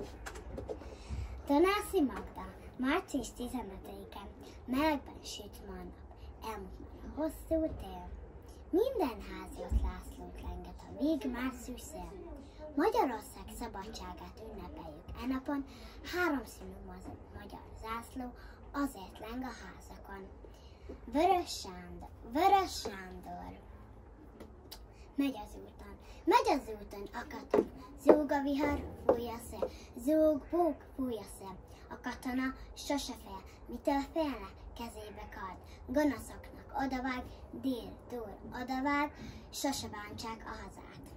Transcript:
Tanászi Magda, március 15-e, melegben süt ma a nap, elmúlt már a hosszú tél. Minden házi ott Lászlót lenget a vég március szél. Magyarország szabadságát ünnepeljük e napon, háromszínű magyar zászló azért leng a házakon. Vörös Sándor megy az úton a katona, zúg a vihar, fúj a szél, zúg, búg, fúj a szél. A katona sose fél, mitől félne, kezébe kard, gonoszoknak odavág, dír, dur, odavág, sose bántsák a hazát.